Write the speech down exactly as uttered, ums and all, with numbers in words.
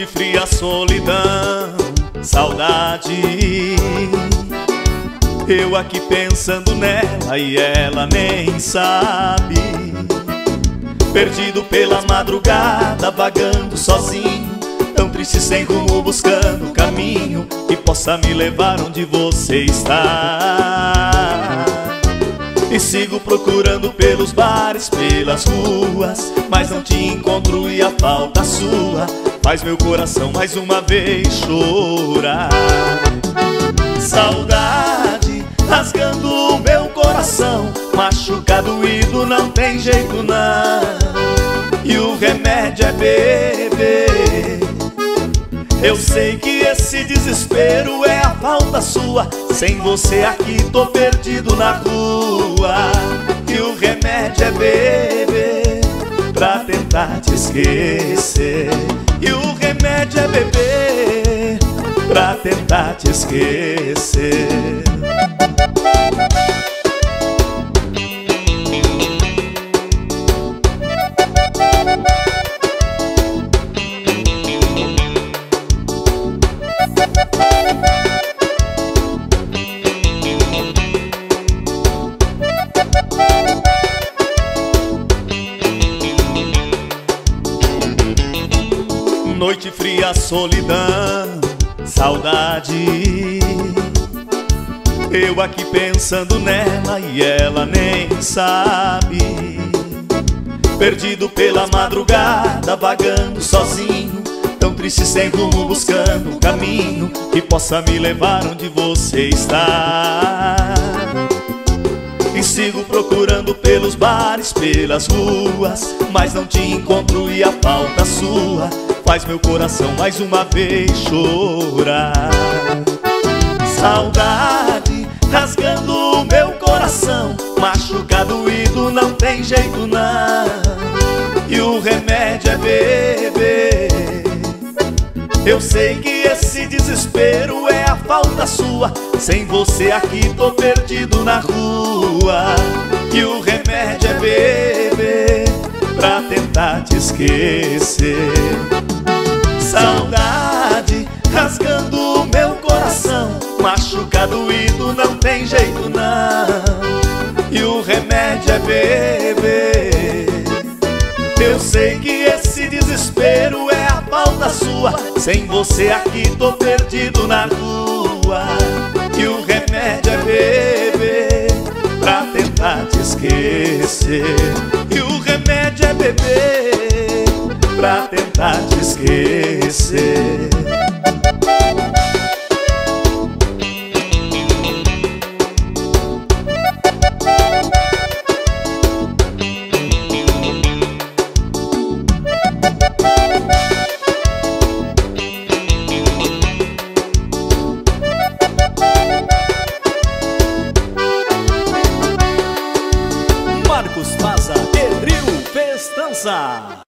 Noite fria, solidão, saudade. Eu aqui pensando nela e ela nem sabe. Perdido pela madrugada, vagando sozinho, tão triste sem rumo, buscando caminho que possa me levar onde você está. E sigo procurando pelos bares, pelas ruas, mas não te encontro e a falta sua faz meu coração mais uma vez chorar. Saudade rasgando o meu coração, machucado, doído, não tem jeito não. E o remédio é beber. Eu sei que esse desespero é a falta sua. Sem você aqui tô perdido na rua. E o remédio é beber pra tentar te esquecer. E o remédio é beber pra tentar te esquecer. Noite fria, solidão, saudade. Eu aqui pensando nela e ela nem sabe. Perdido pela madrugada, vagando sozinho, tão triste sem rumo, buscando um caminho que possa me levar onde você está. E sigo procurando pelos bares, pelas ruas, mas não te encontro e a falta sua faz meu coração mais uma vez chorar. Saudade rasgando o meu coração, machucado, doído, não tem jeito não. E o remédio é beber. Eu sei que esse desespero é a falta sua. Sem você aqui tô perdido na rua. E o remédio é beber pra tentar te esquecer. Saudade rasgando o meu coração, machucado, doído, não tem jeito não. E o remédio é beber. Eu sei que esse desespero é a falta sua. Sem você aqui tô perdido na rua. E o remédio é beber pra tentar te esquecer. E o remédio é beber pra tentar te esquecer. Marcos Maza, Pedril Festança.